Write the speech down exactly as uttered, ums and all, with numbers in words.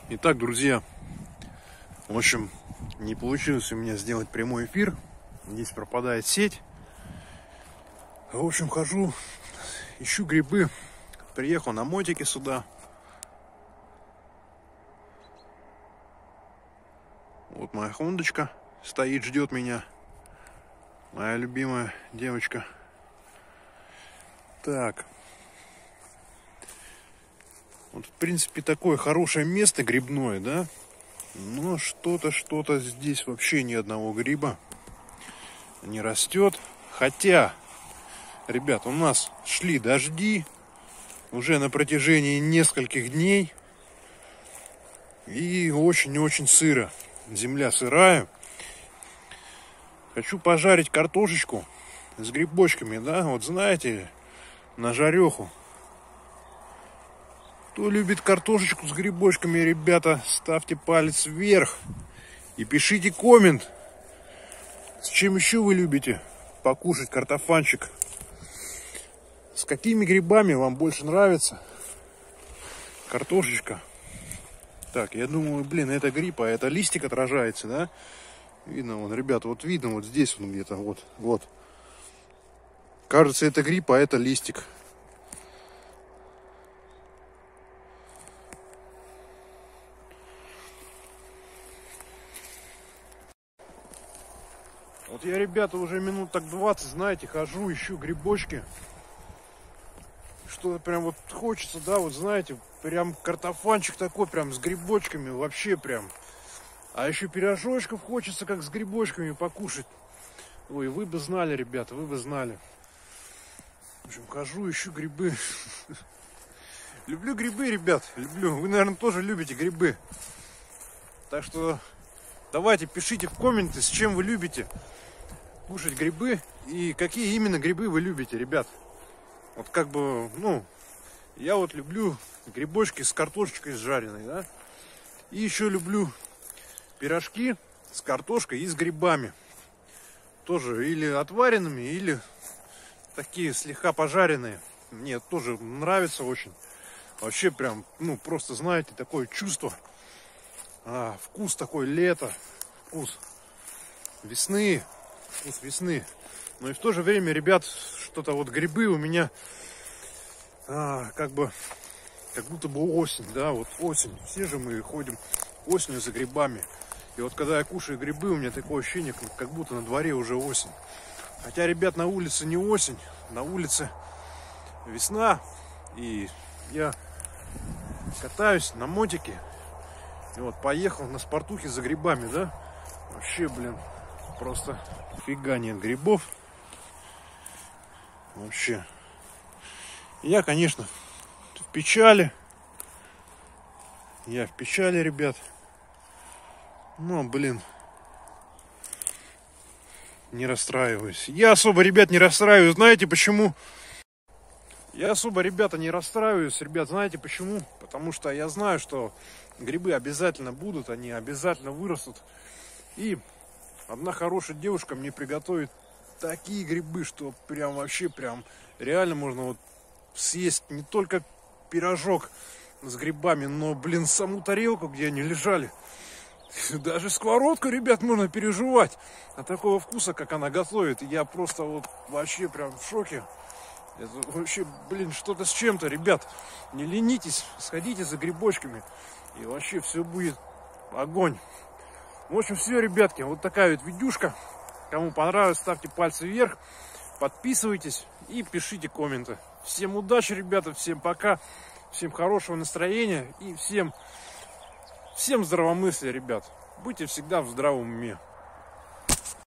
Итак, друзья, в общем, не получилось у меня сделать прямой эфир. Здесь пропадает сеть. В общем, хожу, ищу грибы. Приехал на мотике сюда. Вот моя хондочка стоит, ждет меня. Моя любимая девочка. Так. Вот, в принципе, такое хорошее место грибное, да? Но что-то, что-то здесь вообще ни одного гриба не растет. Хотя, ребят, у нас шли дожди уже на протяжении нескольких дней. И очень-очень сыро. Земля сырая. Хочу пожарить картошечку с грибочками, да? Вот знаете, на жареху. Кто любит картошечку с грибочками, ребята, ставьте палец вверх и пишите коммент, с чем еще вы любите покушать картофанчик. С какими грибами вам больше нравится картошечка. Так, я думаю, блин, это гриб, а это листик отражается, да? Видно, вон, ребята, вот видно, вот здесь он где-то, вот, вот. Кажется, это гриб, а это листик. Вот я, ребята, уже минут так двадцать, знаете, хожу, ищу грибочки. Что-то прям вот хочется, да, вот знаете, прям картофанчик такой, прям с грибочками, вообще прям. А еще пирожочков хочется, как с грибочками, покушать. Ой, вы бы знали, ребята, вы бы знали. В общем, хожу, ищу грибы. Люблю грибы, ребят, люблю. Вы, наверное, тоже любите грибы. Так что давайте пишите в комменты, с чем вы любите кушать грибы и какие именно грибы вы любите, ребят. Вот как бы, ну, я вот люблю грибочки с картошечкой жареной, да. И еще люблю пирожки с картошкой и с грибами. Тоже или отваренными, или такие слегка пожаренные. Мне тоже нравится очень. Вообще прям, ну, просто, знаете, такое чувство. А, вкус такой лета, вкус весны, вкус весны. Но и в то же время, ребят, что-то вот грибы у меня а, как бы, как будто бы осень, да, вот осень. Все же мы ходим осенью за грибами. И вот когда я кушаю грибы, у меня такое ощущение, как будто на дворе уже осень. Хотя, ребят, на улице не осень, на улице весна. И я катаюсь на мотике. И вот поехал на спартухе за грибами, да? Вообще, блин, просто фига нет грибов. Вообще. Я, конечно, в печали. Я в печали, ребят. Но, блин, не расстраиваюсь. Я особо, ребят, не расстраиваюсь. Знаете почему? Я особо, ребята, не расстраиваюсь, ребят. Знаете почему? Потому что я знаю, что грибы обязательно будут, они обязательно вырастут. И одна хорошая девушка мне приготовит такие грибы, что прям вообще прям реально можно вот съесть не только пирожок с грибами, но, блин, саму тарелку, где они лежали. Даже сковородку, ребят, можно переживать от такого вкуса, как она готовит. Я просто вот вообще прям в шоке. Это вообще, блин, что-то с чем-то, ребят. Не ленитесь, сходите за грибочками. И вообще все будет огонь. В общем, все, ребятки, вот такая вот видюшка. Кому понравилось, ставьте пальцы вверх. Подписывайтесь и пишите комменты. Всем удачи, ребята, всем пока. Всем хорошего настроения и всем, всем здравомыслия, ребят. Будьте всегда в здравом уме.